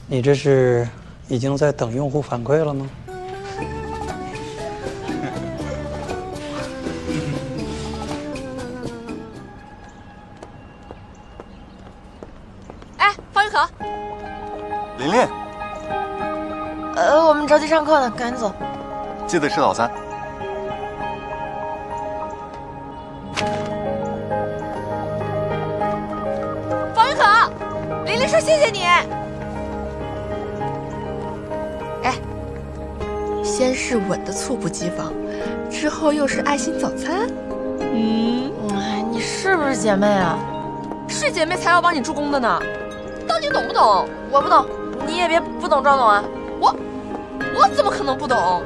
你这是已经在等用户反馈了吗？ 哎，方玉可， 琳琳， 我们着急上课呢，赶紧走。 记得吃早餐。 方玉可，琳琳说谢谢你。哎，先是吻的猝不及防，之后又是爱心早餐。哎，你是不是姐妹啊？是姐妹才要帮你助攻的呢，到底懂不懂？我不懂，你也别不懂装懂啊！我怎么可能不懂？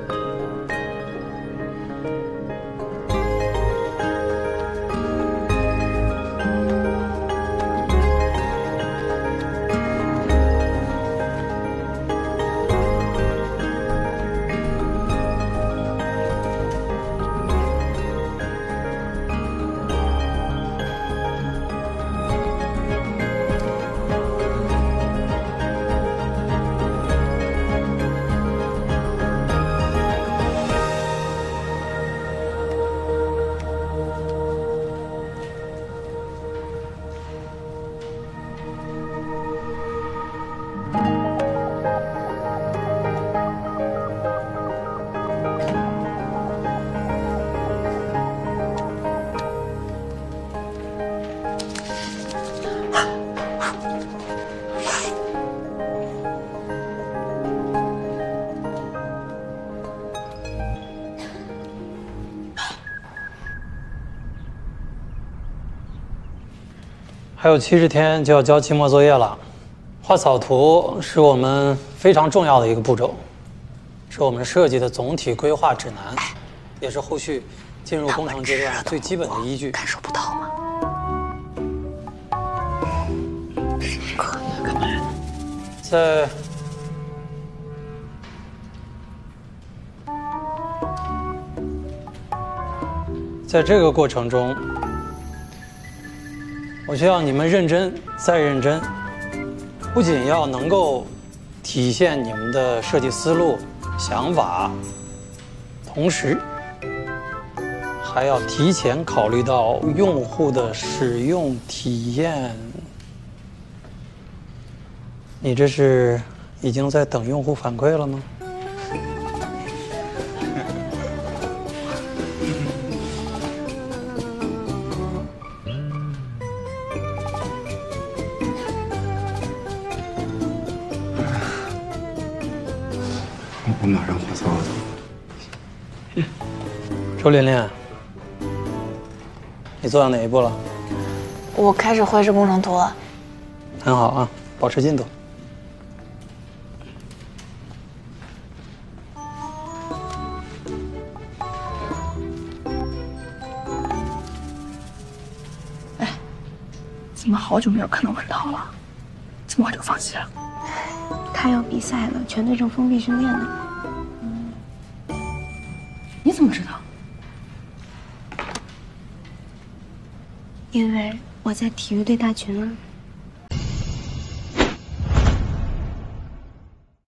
还有70天就要交期末作业了，画草图是我们非常重要的一个步骤，是我们设计的总体规划指南，也是后续进入工程阶段最基本的依据。 感受不到吗？上课呢，干嘛？ 在这个过程中，我需要你们认真再认真，不仅要能够体现你们的设计思路、想法，同时还要提前考虑到用户的使用体验。你这是已经在等用户反馈了吗？ 我马上画草图。 周琳琳，你做到哪一步了？ 我开始绘制工程图了。 很好啊，保持进度。 哎，怎么好久没有看到文涛了？这么快就放弃了？ 他要比赛了，全队正封闭训练呢。 你怎么知道？ 因为我在体育队大群啊。